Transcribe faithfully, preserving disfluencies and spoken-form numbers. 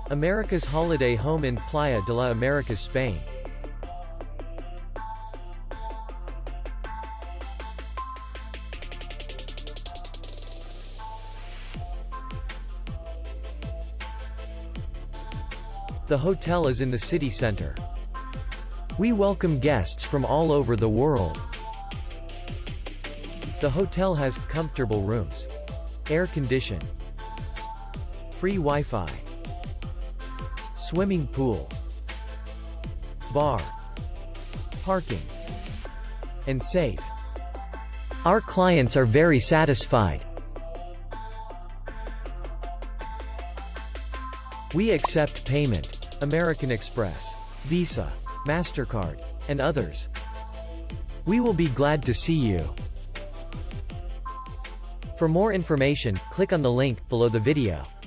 America's holiday home in Playa de la America, Spain. The hotel is in the city center. We welcome guests from all over the world. The hotel has comfortable rooms, air condition, free Wi-Fi, swimming pool, bar, parking, and safe. Our clients are very satisfied. We accept payment, American Express, Visa, MasterCard, and others. We will be glad to see you. For more information, click on the link below the video.